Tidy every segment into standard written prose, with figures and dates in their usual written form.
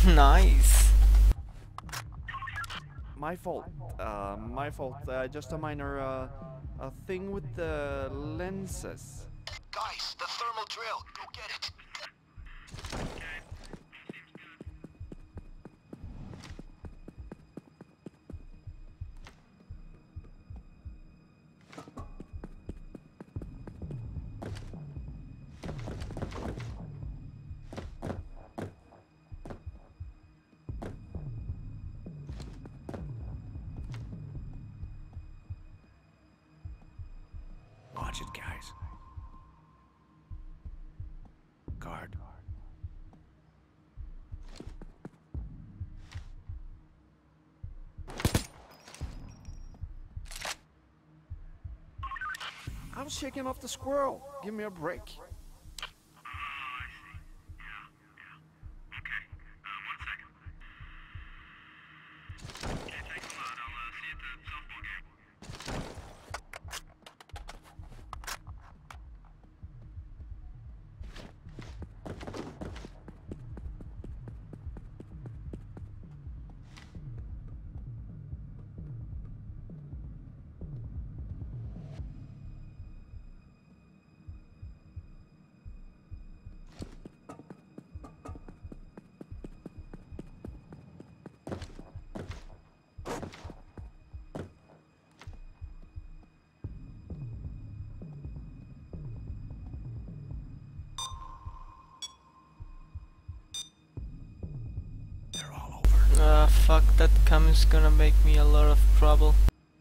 Nice. My fault. My fault. Just a minor thing with the lenses. Guys, the thermal drill. Go get it. Watch it, guys. Guard. I'm shaking off the squirrel. Give me a break. Fuck, that cam is gonna make me a lot of trouble.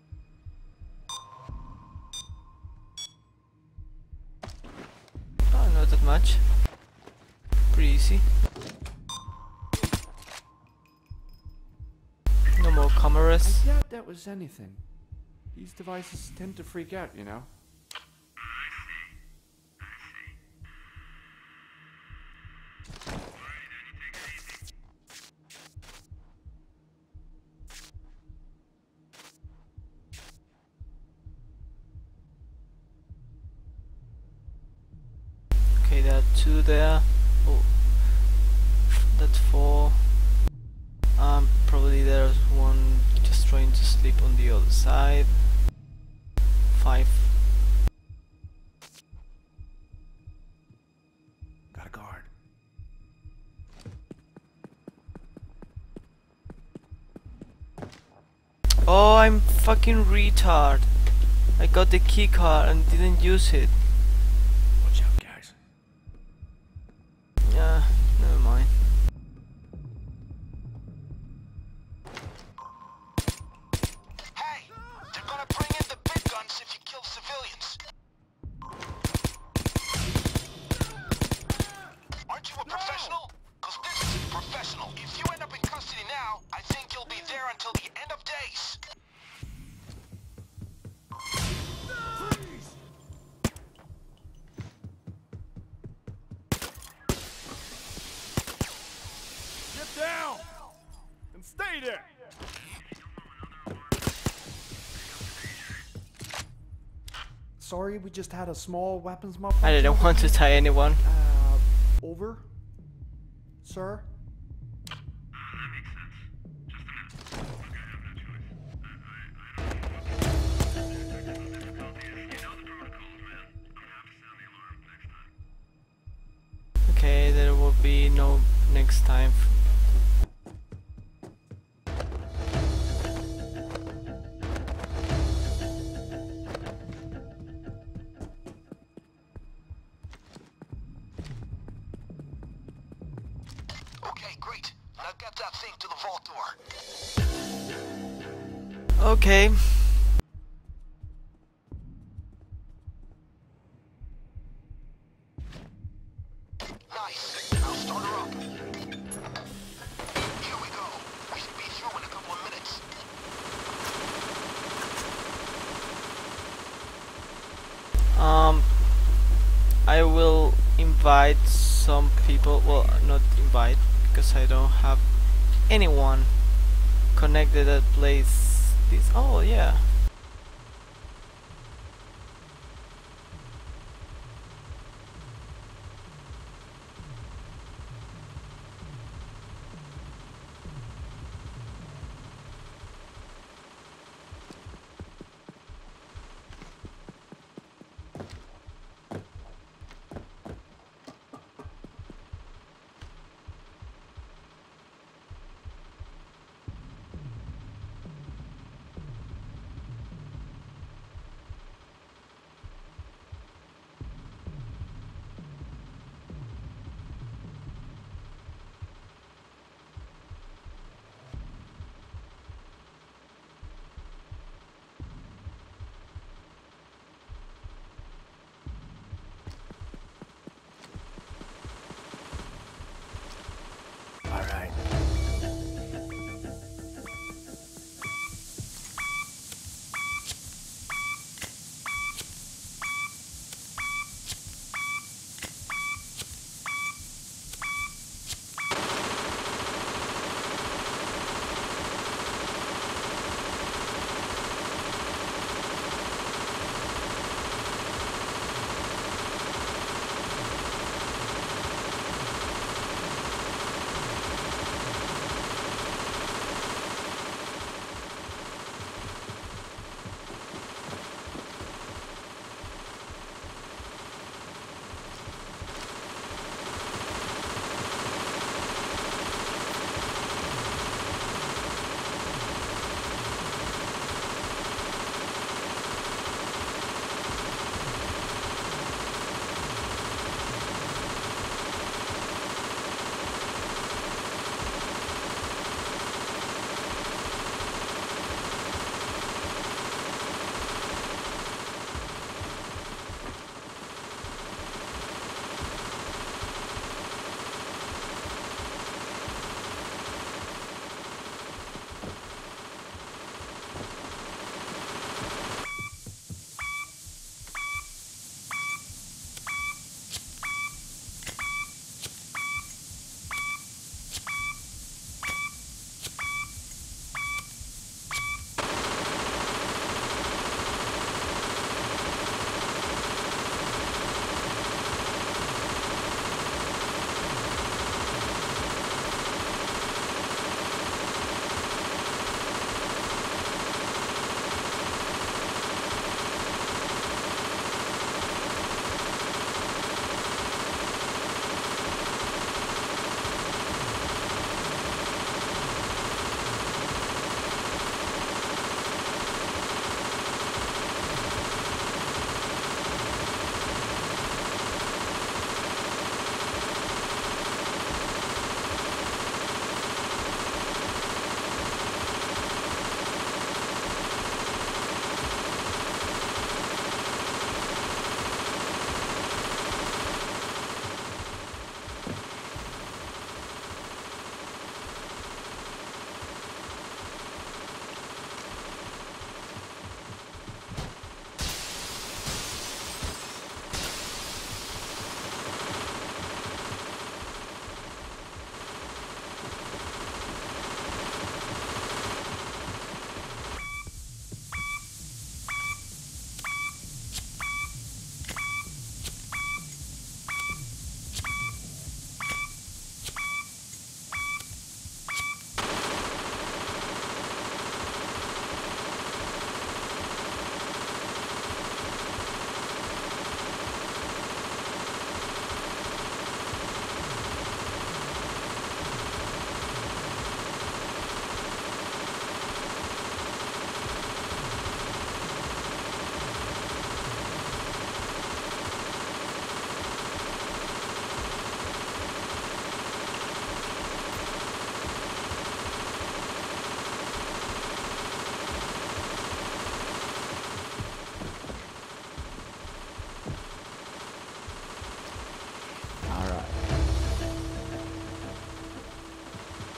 Oh, not that much. Pretty easy. No more cameras. I doubt that was anything. These devices tend to freak out, you know? Okay, there are two there. Oh, that's four. Probably there's one just trying to sleep on the other side. 5. Got a guard. Oh, I'm fucking retard. I got the key card and didn't use it. Watch out, guys. Yeah, never mind. Hey! They're gonna bring in the big guns if you kill civilians. Aren't you a professional? Cause this isn't professional. If you end up in custody now, I think you'll be there until the end of days. Get down! And stay there! Sorry, we just had a small weapons malfunction. I didn't want to tie anyone. Over? Sir? Okay, there will be no next time. Okay, great. Now get that thing to the vault door. Okay. Nice. I'll start her up. Here we go. We should be through in a couple of minutes. I will invite some people. Well, not invite because I don't have anyone connected that plays this. Oh yeah.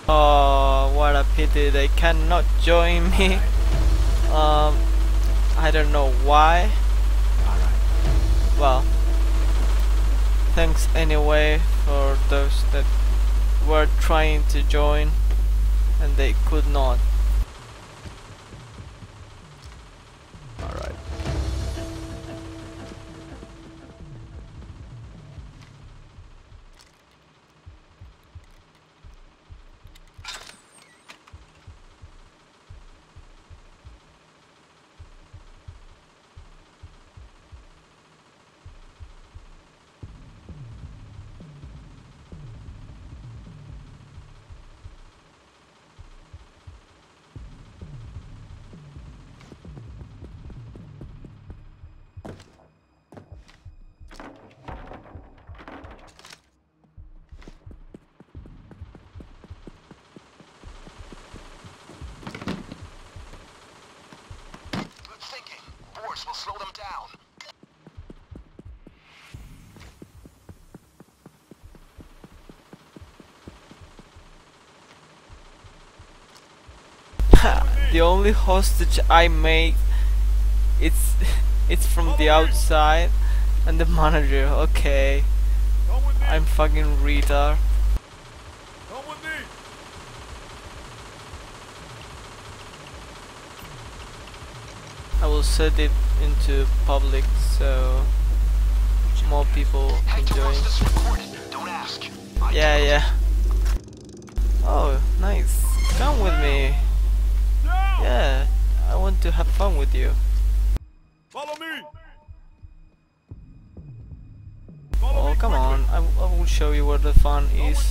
Oh, what a pity they cannot join me. I don't know why. Well, thanks anyway for those that were trying to join and they could not. Alright. Good thinking. Force will slow them down. The only hostage I make, it's it's from the outside, and the manager. Okay, I'm fucking retard. I will set it into public so more people can join. This recorded. Don't ask. Yeah, yeah. Oh, nice. Come with me. Yeah, I want to have fun with you. Follow me. Oh, come on. I will show you where the fun is.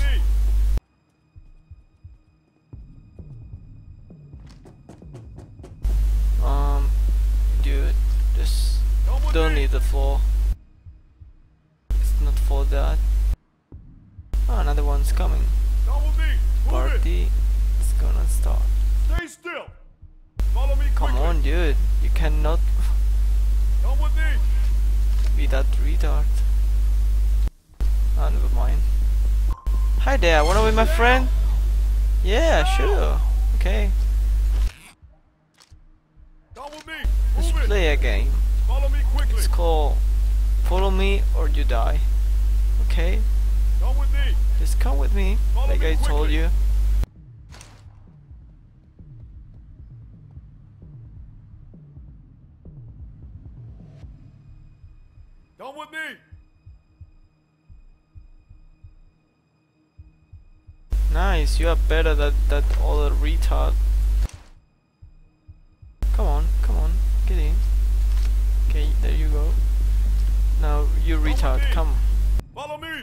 Dude, just don't need the floor. It's not for that. Oh, another one's coming. Party is gonna start. Stay still. Follow me. Come on, dude. You cannot Come with me. be that retard. Oh, never mind. Hi there, wanna be my friend? Yeah, sure. Okay, Come with me. let's Move it. play a game. Follow me quickly. It's called Follow Me or You Die. Okay, Come with me. just come with me, Follow like me I told quickly. you. Come with me. Nice, you are better than that other retard. Come on, get in. Okay, there you go. Now you retard, me. come. Follow me.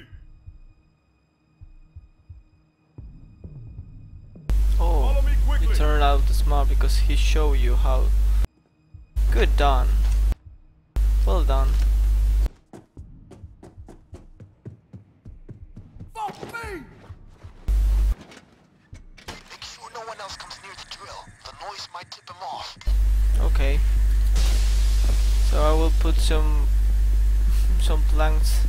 Oh, Follow me you quickly. turned out smart because he showed you how. Good done. Well done. Follow me. Make sure no one else comes near the drill. The noise might tip him off. Okay. So I will put some planks.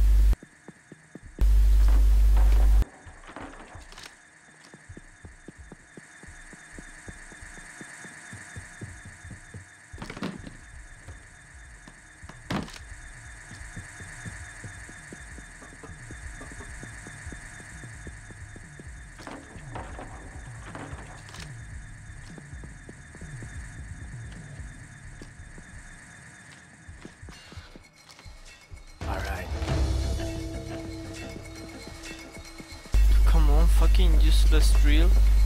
Alright. Come on, fucking useless drill.